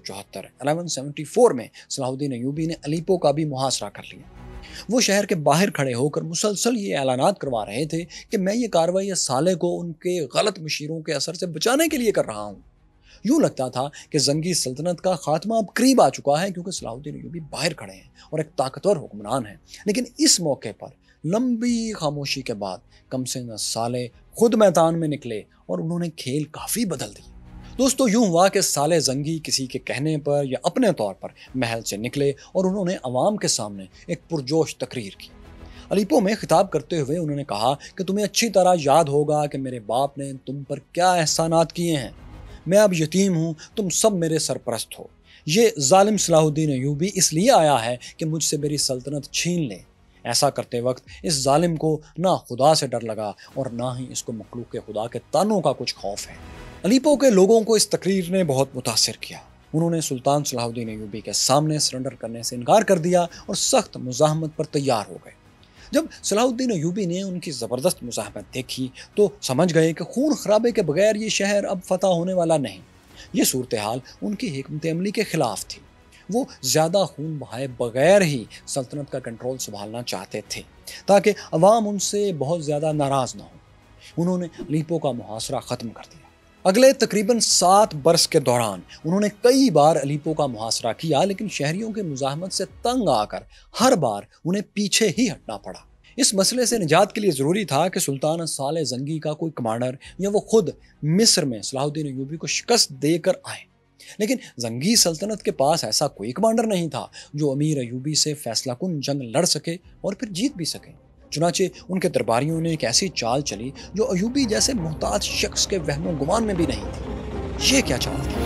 1174 में सलाहुद्दीन अय्यूबी ने अलीपो का भी मुहासरा कर लिया। वो शहर के बाहर खड़े होकर मुसलसल ये ऐलानात करवा रहे थे कि मैं ये कार्रवाई साले को उनके गलत मशीरों के असर से बचाने के लिए कर रहा हूँ। यूं लगता था कि जंगी सल्तनत का खात्मा अब करीब आ चुका है, क्योंकि सलाहुद्दीन अय्यूबी बाहर खड़े हैं और एक ताकतवर हुक्मरान है। लेकिन इस मौके पर लंबी खामोशी के बाद कमसिन साले खुद मैदान में निकले और उन्होंने खेल काफी बदल दिया। दोस्तों, यूं हुआ कि साले जंगी किसी के कहने पर या अपने तौर पर महल से निकले और उन्होंने अवाम के सामने एक पुरजोश तकरीर की। अलीपो में खिताब करते हुए उन्होंने कहा कि तुम्हें अच्छी तरह याद होगा कि मेरे बाप ने तुम पर क्या एहसानात किए हैं। मैं अब यतीम हूँ, तुम सब मेरे सरपरस्त हो। ये जालिम सलाहुद्दीन अय्यूबी इसलिए आया है कि मुझसे मेरी सल्तनत छीन ले। ऐसा करते वक्त इस जालिम को ना खुदा से डर लगा और ना ही इसको मखलूक के खुदा के तानों का कुछ खौफ है। अलीपो के लोगों को इस तकरीर ने बहुत मुतासिर किया। उन्होंने सुल्तान सलाहुद्दीन अय्यूबी के सामने सरेंडर करने से इनकार कर दिया और सख्त मुज़ाहमत पर तैयार हो गए। जब सलाहुद्दीन अय्यूबी ने उनकी ज़बरदस्त मुज़ाहमत देखी तो समझ गए कि खून खराबे के बगैर ये शहर अब फतह होने वाला नहीं। ये सूरत हाल उनकी हिकमत अमली के खिलाफ थी। वो ज़्यादा खून बहाए बगैर ही सल्तनत का कंट्रोल संभालना चाहते थे ताकि अवाम उनसे बहुत ज़्यादा नाराज़ ना हो। उन्होंने अलीपो का मुहासरा ख़त्म कर दिया। अगले तकरीबन 7 बरस के दौरान उन्होंने कई बार अलीपो का मुहासरा किया, लेकिन शहरियों के मुज़ाहमत से तंग आकर हर बार उन्हें पीछे ही हटना पड़ा। इस मसले से निजात के लिए ज़रूरी था कि सुल्तान साले जंगी का कोई कमांडर या वो खुद मिस्र में सलाहुद्दीन अय्यूबी को शिकस्त देकर आए। लेकिन जंगी सल्तनत के पास ऐसा कोई कमांडर नहीं था जो अमीर अय्यूबी से फैसला कुन जंग लड़ सके और फिर जीत भी सके। चुनाचे उनके दरबारियों ने एक ऐसी चाल चली जो अय्यूबी जैसे मुहताज शख्स के वहमो गुमान में भी नहीं थी। ये क्या चाल थी?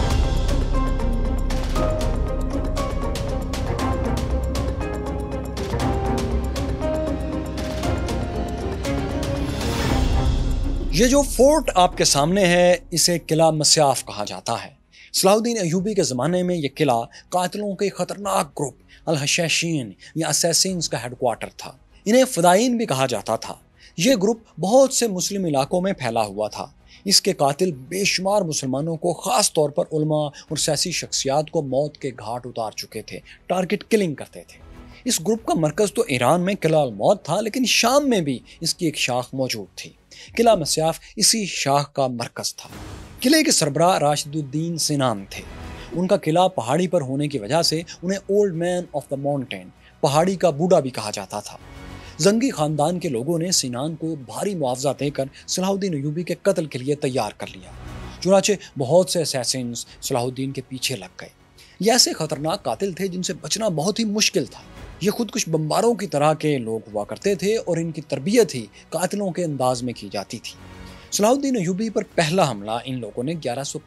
ये जो फोर्ट आपके सामने है इसे किला मस्याफ कहा जाता है। सलाहुद्दीन अय्यूबी के ज़माने में यह किला कातिलों के खतरनाक ग्रुप अल हशैशीन या असैसिन्स का हेडक्वार्टर था। इन्हें फ़दाईन भी कहा जाता था। ये ग्रुप बहुत से मुस्लिम इलाकों में फैला हुआ था। इसके कातिल बेशुमार मुसलमानों को ख़ास तौर पर उलमा और सियासी शख्सियात को मौत के घाट उतार चुके थे, टारगेट किलिंग करते थे। इस ग्रुप का मरकज़ तो ईरान में किला अल मौत था, लेकिन शाम में भी इसकी एक शाख मौजूद थी। किला मस्याफ इसी शाख का मरकज़ था। किले के सरबराह राशिदुद्दीन सिनान थे। उनका किला पहाड़ी पर होने की वजह से उन्हें old man of the mountain, पहाड़ी का बूढ़ा भी कहा जाता था। जंगी खानदान के लोगों ने सिनान को भारी मुआवजा देकर सलाहुद्दीन अय्यूबी के कत्ल के लिए तैयार कर लिया। चुनाचे बहुत से असैसिन्स सलाहुद्दीन के पीछे लग गए। ये ऐसे खतरनाक कातिल थे जिनसे बचना बहुत ही मुश्किल था। ये खुद कुछ बम्बारों की तरह के लोग हुआ करते थे और इनकी तरबियत ही कातिलों के अंदाज में की जाती थी। सलाहुद्दीन अय्यूबी पर पहला हमला इन लोगों ने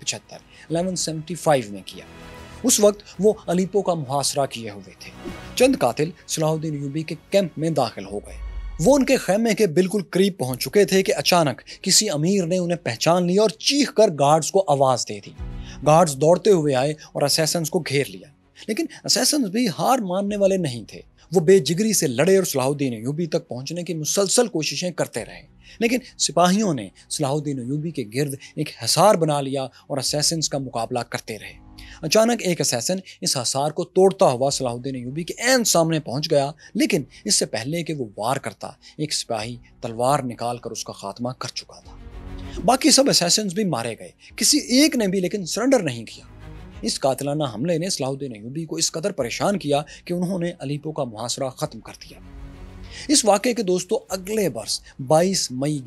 1175 में किया। उस वक्त वो अलीपो का मुहासरा किए हुए थे। चंद कातिल सलाहुद्दीन अय्यूबी के कैंप में दाखिल हो गए। वो उनके खैमे के बिल्कुल करीब पहुंच चुके थे कि अचानक किसी अमीर ने उन्हें पहचान लिया और चीख कर गार्ड्स को आवाज दे दी। गार्ड्स दौड़ते हुए आए और असैसन्स को घेर लिया, लेकिन असैसन्स भी हार मानने वाले नहीं थे। वो बेजिगरी से लड़े और सलाहुद्दीन अय्यूबी तक पहुंचने की मुसलसल कोशिशें करते रहे, लेकिन सिपाहियों ने सलाहुद्दीन अय्यूबी के गिर्द एक हिसार बना लिया और असैसन्स का मुकाबला करते रहे। अचानक एक असैसन इस हिसार को तोड़ता हुआ सलाहुद्दीन अय्यूबी के ऐन सामने पहुंच गया, लेकिन इससे पहले कि वो वार करता, एक सिपाही तलवार निकाल कर उसका खात्मा कर चुका था। बाकी सब असैसन्स भी मारे गए, किसी एक ने भी लेकिन सरेंडर नहीं किया। इस कातिलाना हमले ने सलाहुद्दीन अय्यूबी को इस कदर परेशान किया कि उन्होंने अलीपो का मुहासरा खत्म कर दिया। इस वाक़े के दोस्तों अगले वर्ष 22 मई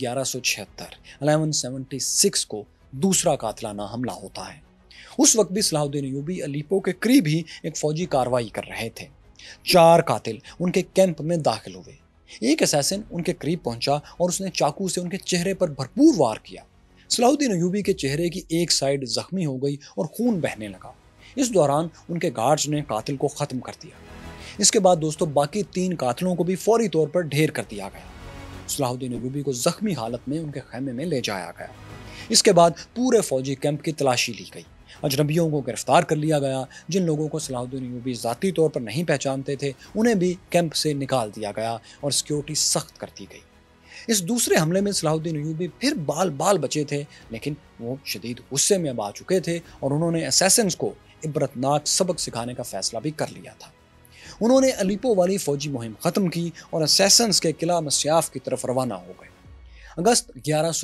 1176 को दूसरा कातिलाना हमला होता है। उस वक्त भी सलाहुद्दीन अय्यूबी अलीपो के करीब ही एक फौजी कार्रवाई कर रहे थे। 4 कातिल उनके कैंप में दाखिल हुए। एक असैसिन उनके करीब पहुंचा और उसने चाकू से उनके चेहरे पर भरपूर वार किया। सलाहुद्दीन अय्यूबी के चेहरे की एक साइड जख्मी हो गई और खून बहने लगा। इस दौरान उनके गार्ड्स ने कातिल को ख़त्म कर दिया। इसके बाद दोस्तों बाकी 3 कातिलों को भी फौरी तौर पर ढेर कर दिया गया। सलाहुद्दीन अय्यूबी को जख्मी हालत में उनके खैमे में ले जाया गया। इसके बाद पूरे फौजी कैंप की तलाशी ली गई। अजनबियों को गिरफ्तार कर लिया गया। जिन लोगों को सलाहुद्दीन अय्यूबी ज़ाती तौर पर नहीं पहचानते थे उन्हें भी कैंप से निकाल दिया गया और सिक्योरिटी सख्त कर दी गई। इस दूसरे हमले में सलाहुद्दीन अय्यूबी फिर बाल बचे थे, लेकिन वो शदीद गुस्से में अब आ चुके थे और उन्होंने असैसिन्स को इबरतनाक सबक सिखाने का फैसला भी कर लिया था। उन्होंने अलीपो वाली फौजी मुहिम ख़त्म की और असैसिन्स के किला मस्याफ की तरफ रवाना हो गए। अगस्त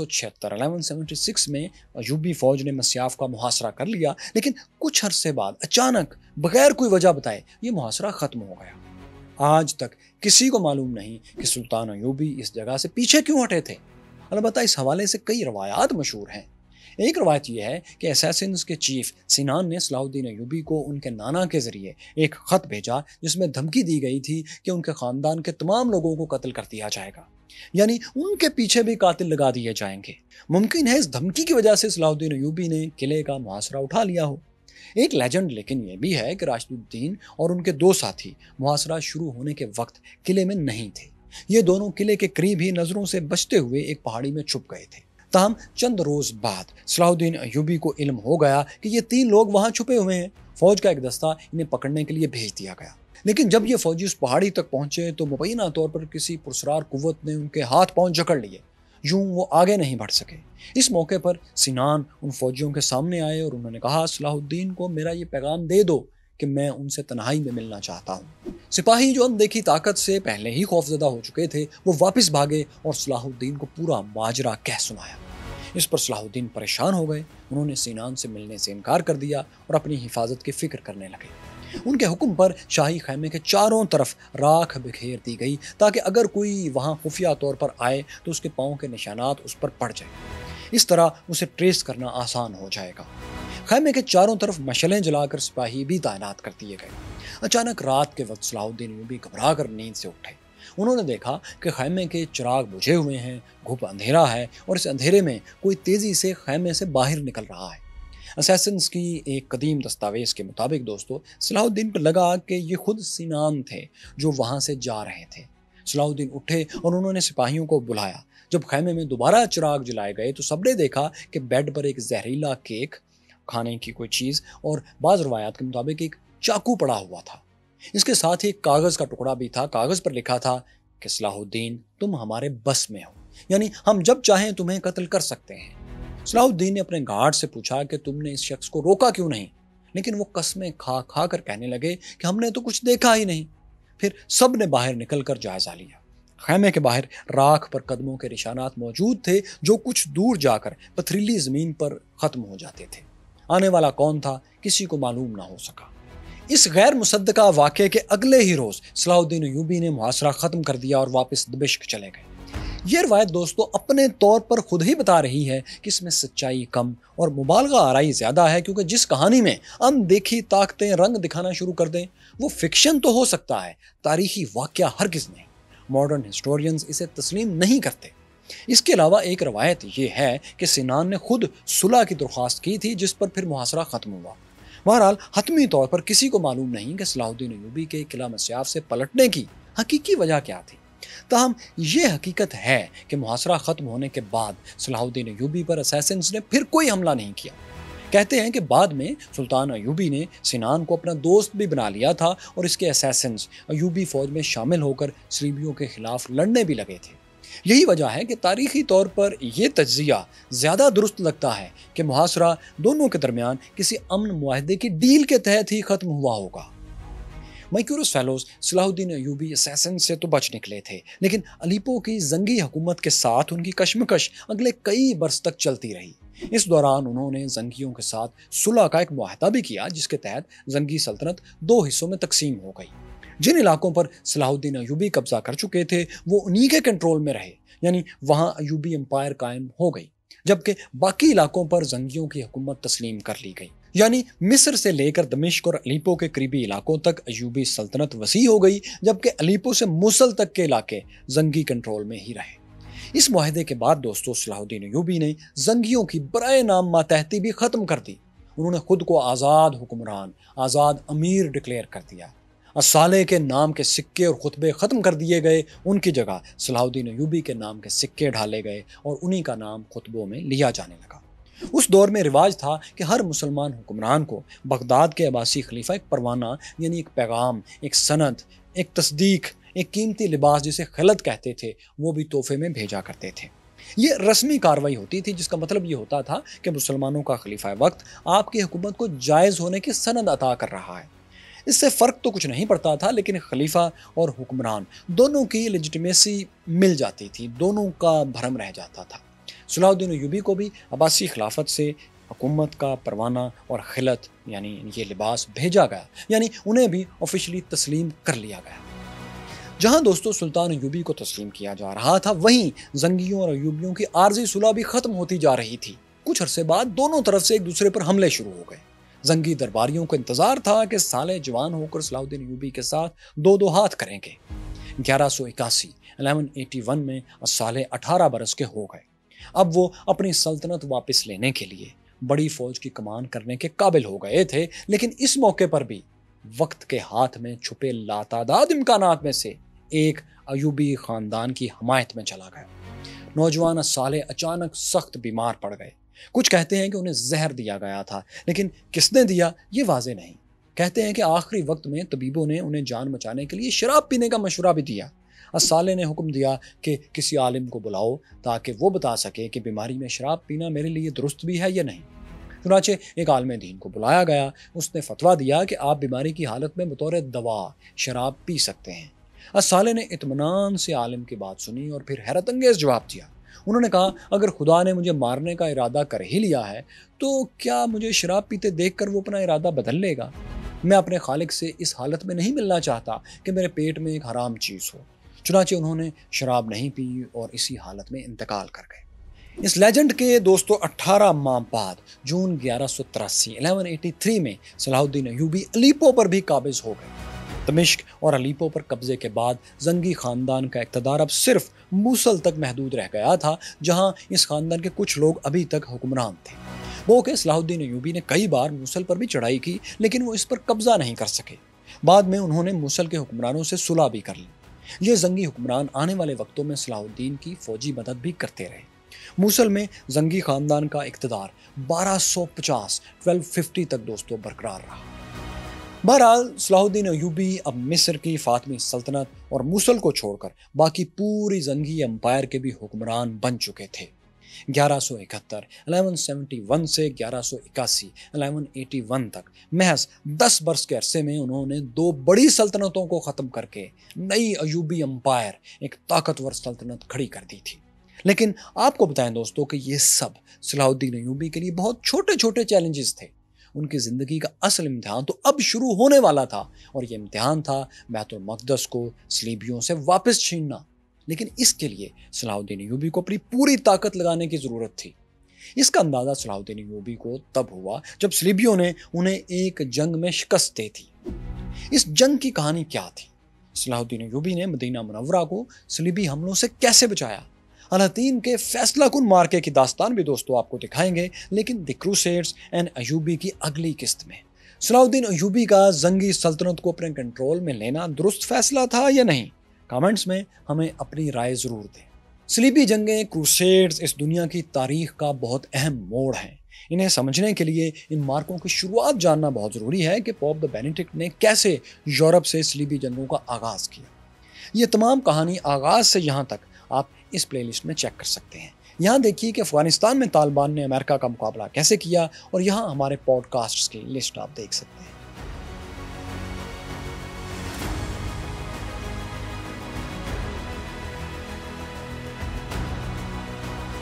1176 में अयूबी फौज ने मस्याफ का मुहासरा कर लिया, लेकिन कुछ अरसे बाद अचानक बगैर कोई वजह बताए ये मुहासरा खत्म हो गया। आज तक किसी को मालूम नहीं कि सुल्तान अयूबी इस जगह से पीछे क्यों हटे थे। अलबत्ता इस हवाले से कई रवायात मशहूर हैं। एक रवायत यह है कि असैसिन्स के चीफ सिनान ने सलाहुद्दीन अयूबी को उनके नाना के जरिए एक खत भेजा जिसमें धमकी दी गई थी कि उनके खानदान के तमाम लोगों को कत्ल कर दिया जाएगा, यानी उनके पीछे भी कातिल लगा दिए जाएंगे। मुमकिन है इस धमकी की वजह से सलाहुद्दीन अयूबी ने किले का मुहासरा उठा लिया हो। एक लेजेंड लेकिन यह भी है कि राशिदुद्दीन और उनके दो साथी मुहासरा शुरू होने के वक्त किले में नहीं थे। ये दोनों किले के करीब ही नजरों से बचते हुए एक पहाड़ी में छुप गए थे। ताहम चंद रोज बाद सलाहुद्दीन अयूबी को इल्म हो गया कि ये 3 लोग वहां छुपे हुए हैं। फौज का एक दस्ता इन्हें पकड़ने के लिए भेज दिया गया, लेकिन जब ये फौजी उस पहाड़ी तक पहुंचे तो मुबैना तौर पर किसी पुरस्रार कुव्वत ने उनके हाथ पांव जकड़ लिए, यूं वो आगे नहीं बढ़ सके। इस मौके पर सिनान उन फौजियों के सामने आए और उन्होंने कहा, सलाहुद्दीन को मेरा ये पैगाम दे दो कि मैं उनसे तन्हाई में मिलना चाहता हूँ। सिपाही जो अनदेखी ताकत से पहले ही खौफजदा हो चुके थे वो वापस भागे और सलाहुद्दीन को पूरा माजरा कह सुनाया। इस पर सलाहुद्दीन परेशान हो गए। उन्होंने सिनान से मिलने से इनकार कर दिया और अपनी हिफाजत की फिक्र करने लगे। उनके हुक्म पर शाही खैमे के चारों तरफ राख बिखेर दी गई ताकि अगर कोई वहां खुफिया तौर पर आए तो उसके पांव के निशानात उस पर पड़ जाए। इस तरह उसे ट्रेस करना आसान हो जाएगा। खैमे के चारों तरफ मशलें जलाकर सिपाही भी तैनात कर दिए गए। अचानक रात के वक्त सलाहुद्दीन भी घबरा कर नींद से उठे। उन्होंने देखा कि खैमे के चिराग बुझे हुए हैं, घुप अंधेरा है और इस अंधेरे में कोई तेजी से खैमे से बाहर निकल रहा है। असैसिन्स की एक कदीम दस्तावेज के मुताबिक दोस्तों सलाहुद्दीन को लगा कि ये खुद सिनान थे जो वहां से जा रहे थे। सलाहुद्दीन उठे और उन्होंने सिपाहियों को बुलाया। जब खैमे में दोबारा चिराग जलाए गए तो सबने देखा कि बेड पर एक जहरीला केक, खाने की कोई चीज और बाज़ रवायात के मुताबिक एक चाकू पड़ा हुआ था। इसके साथ ही एक कागज का टुकड़ा भी था। कागज पर लिखा था कि सलाहुद्दीन तुम हमारे बस में हो, यानी हम जब चाहें तुम्हें कत्ल कर सकते हैं। सलाहुद्दीन ने अपने गार्ड से पूछा कि तुमने इस शख्स को रोका क्यों नहीं, लेकिन वो कस्में खा खा कर कहने लगे कि हमने तो कुछ देखा ही नहीं। फिर सब ने बाहर निकल कर जायजा लिया। खैमे के बाहर राख पर कदमों के निशानात मौजूद थे जो कुछ दूर जाकर पथरीली जमीन पर खत्म हो जाते थे। आने वाला कौन था किसी को मालूम ना हो सका। इस गैर मुसद्दका वाक़े के अगले ही रोज सलाहुद्दीन अयूबी ने मुहासरा खत्म कर दिया और वापस दमिश्क चले गए। यह रवायत दोस्तों अपने तौर पर खुद ही बता रही है कि इसमें सच्चाई कम और मुबालगा आराई ज्यादा है, क्योंकि जिस कहानी में अनदेखी ताकतें रंग दिखाना शुरू कर दें वो फिक्शन तो हो सकता है, तारीखी वाक़या हरगिज़ नहीं। मॉडर्न हिस्टोरियंस इसे तस्लीम नहीं करते। इसके अलावा एक रवायत यह है कि सिनान ने खुद सुलह की दरख्वास्त की थी जिस पर फिर मुहासरा खत्म हुआ। बहरहाल हतमी तौर पर किसी को मालूम नहीं कि सलाहुद्दीन अयूबी के किला मस्याफ से पलटने की हकीकी वजह क्या थी। ताहम ये हकीकत है कि मुहासरा खत्म होने के बाद सलाहुद्दीन अयूबी पर असैसिन्स ने फिर कोई हमला नहीं किया। कहते हैं कि बाद में सुल्तान अयूबी ने सिनान को अपना दोस्त भी बना लिया था और इसके असैसिन्स अयूबी फौज में शामिल होकर सलीबियों के खिलाफ लड़ने भी लगे थे। यही वजह है कि तारीखी तौर पर यह तज्जिया ज़्यादा दुरुस्त लगता है कि मुहासरा दोनों के दरमियान किसी अमन मुआहदे की डील के तहत ही खत्म हुआ होगा। मैक्यूरस फेलोज सलाहुद्दीन अयूबी असैसिन से तो बच निकले थे, लेकिन अलीपो की जंगी हुकूमत के साथ उनकी कशमकश अगले कई बरस तक चलती रही। इस दौरान उन्होंने जंगियों के साथ सुलह का एक मुआहदा भी किया जिसके तहत जंगी सल्तनत 2 हिस्सों में तकसीम हो गई। जिन इलाकों पर सलाहुद्दीन अयूबी कब्जा कर चुके थे वो उन्हीं के कंट्रोल में रहे, यानी वहां अयूबी एम्पायर कायम हो गई, जबकि बाकी इलाकों पर जंगियों की हुकूमत तस्लीम कर ली गई। यानी मिस्र से लेकर दमिश्क और अलीपो के करीबी इलाकों तक अयूबी सल्तनत वसी हो गई, जबकि अलीपो से मुसल तक के इलाके जंगी कंट्रोल में ही रहे। इस मुआहदे के बाद दोस्तों सलाहुद्दीन अयूबी ने जंगियों की बराए नाम मातहती भी खत्म कर दी। उन्होंने खुद को आज़ाद हुक्मरान, आज़ाद अमीर डिक्लेयर कर दिया। असाले के नाम के सिक्के और खुतबे ख़त्म कर दिए गए, उनकी जगह सलाहुद्दीन अयूबी के नाम के सिक्के ढाले गए और उन्हीं का नाम खुतबों में लिया जाने लगा। उस दौर में रिवाज था कि हर मुसलमान हुक्मरान को बगदाद के अब्बासी खलीफा एक परवाना यानी एक पैगाम, एक सनद, एक तस्दीक, एक कीमती लिबास जिसे खलत कहते थे वो भी तोहफे में भेजा करते थे। ये रस्मी कार्रवाई होती थी जिसका मतलब ये होता था कि मुसलमानों का खलीफा वक्त आपकी हुकूमत को जायज़ होने की सनद अता कर रहा है। اس سے فرق تو کچھ نہیں پڑتا تھا، لیکن خلیفہ اور حکمران دونوں کی لیجٹمیسی مل جاتی تھی، دونوں کا بھرم رہ جاتا تھا۔ صلاح الدین ایوبی کو بھی عباسی خلافت سے حکومت کا پروانہ اور خلعت یعنی یہ لباس بھیجا گیا، یعنی انہیں بھی آفیشلی تسلیم کر لیا گیا۔ جہاں دوستوں سلطان ایوبی کو تسلیم کیا جا رہا تھا، وہیں زنگیوں اور ایوبیوں کی عارضی صلح بھی ختم ہوتی جا رہی تھی۔ کچھ عرصے بعد دونوں طرف سے ایک دوسرے پر حملے شروع ہو گئے۔ زنگی درباریوں کو انتظار تھا کہ سالے جوان ہو کر صلاح الدین ایوبی کے ساتھ دو ہاتھ کریں گے۔ 1181 میں صالح 18 برس کے ہو گئے۔ اب وہ اپنی سلطنت واپس لینے کے لیے بڑی فوج کی کمان کرنے کے قابل ہو گئے تھے، لیکن اس موقع پر بھی وقت کے ہاتھ میں چھپے لاتعداد امکانات میں سے ایک ایوبی خاندان کی حمایت میں چلا گیا۔ نوجوان صالح اچانک سخت بیمار پڑ گئے۔ کچھ کہتے ہیں کہ انہیں زہر دیا گیا تھا، لیکن کس نے دیا یہ واضح نہیں۔ کہتے ہیں کہ آخری وقت میں طبیبوں نے انہیں جان بچانے کے لیے شراب پینے کا مشورہ بھی دیا۔ صالح نے حکم دیا کہ کسی عالم کو بلاؤ تاکہ وہ بتا سکے کہ بیماری میں شراب پینا میرے لیے درست بھی ہے یا نہیں۔ چنانچہ ایک عالم دین کو بلایا گیا۔ اس نے فتویٰ دیا کہ آپ بیماری کی حالت میں بطور دوا شراب پی سکتے ہیں۔ صالح نے اطمینان سے عالم کی بات سنی اور پھر حیرت انگیز جواب دیا۔ انہوں نے کہا اگر خدا نے مجھے مارنے کا ارادہ کر ہی لیا ہے تو کیا مجھے شراب پیتے دیکھ کر وہ اپنا ارادہ بدل لے گا؟ میں اپنے خالق سے اس حالت میں نہیں ملنا چاہتا کہ میرے پیٹ میں ایک حرام چیز ہو۔ چنانچہ انہوں نے شراب نہیں پی اور اسی حالت میں انتقال کر گئے۔ اس لیجنڈ کے دوستو 18 ماہ بعد جون 1183 میں صلاح الدین ایوبی الیپو پر بھی قابض ہو گئے۔ دمشق اور الیپو پر قبضے کے بعد زنگی خاندان کا اقتدار اب صرف موصل تک محدود رہ گیا تھا، جہاں اس خاندان کے کچھ لوگ ابھی تک حکمران تھے۔ وہ کہ صلاح الدین ایوبی نے کئی بار موصل پر بھی چڑھائی کی، لیکن وہ اس پر قبضہ نہیں کر سکے۔ بعد میں انہوں نے موصل کے حکمرانوں سے صلح بھی کر لی۔ یہ زنگی حکمران آنے والے وقتوں میں صلاح الدین کی فوجی مدد بھی کرتے رہے۔ موصل میں زنگی خاندان کا اقتدار 1250 تک دوستوں برقرار رہا۔ بہرحال صلاح الدین ایوبی اب مصر کی فاطمی سلطنت اور موصل کو چھوڑ کر باقی پوری زنگی امپائر کے بھی حکمران بن چکے تھے۔ 1171 سے 1181 تک محض 10 برس کے عرصے میں انہوں نے 2 بڑی سلطنتوں کو ختم کر کے نئی ایوبی امپائر ایک طاقتور سلطنت کھڑی کر دی تھی۔ لیکن آپ کو بتائیں دوستوں کہ یہ سب صلاح الدین ایوبی کے لیے بہت چھوٹے چھوٹے چیلنجز تھے۔ ان کی زندگی کا اصل امتحان تو اب شروع ہونے والا تھا، اور یہ امتحان تھا بیت المقدس کو صلیبیوں سے واپس چھیننا۔ لیکن اس کے لیے صلاح الدین ایوبی کو اپنی پوری طاقت لگانے کی ضرورت تھی۔ اس کا اندازہ صلاح الدین ایوبی کو تب ہوا جب صلیبیوں نے انہیں ایک جنگ میں شکست دی تھی۔ اس جنگ کی کہانی کیا تھی؟ صلاح الدین ایوبی نے مدینہ منورہ کو صلیبی حملوں سے کیسے بچایا؟ الاتین کے فیصلہ کن مارکے کی داستان بھی دوستوں آپ کو دکھائیں گے، لیکن دی کروسیڈز اینڈ ایوبی کی اگلی قسط میں۔ صلاح الدین ایوبی کا زنگی سلطنت کو اپنے کنٹرول میں لینا درست فیصلہ تھا یا نہیں؟ کامنٹس میں ہمیں اپنی رائے ضرور دیں۔ صلیبی جنگیں، کروسیڈز اس دنیا کی تاریخ کا بہت اہم موڑ ہیں۔ انہیں سمجھنے کے لیے ان مارکوں کی شروعات جاننا بہت ضروری ہے کہ پوپ دی بینیڈکٹ نے کیسے یورپ سے صلیبی جنگوں کا آغاز کیا۔ یہ تمام کہانی آغاز سے یہاں تک آپ اس پلے لسٹ میں چیک کر سکتے ہیں۔ یہاں دیکھیے کہ افغانستان میں طالبان نے امریکہ کا مقابلہ کیسے کیا، اور یہاں ہمارے پوڈ کاسٹس کی لسٹ آپ دیکھ سکتے ہیں۔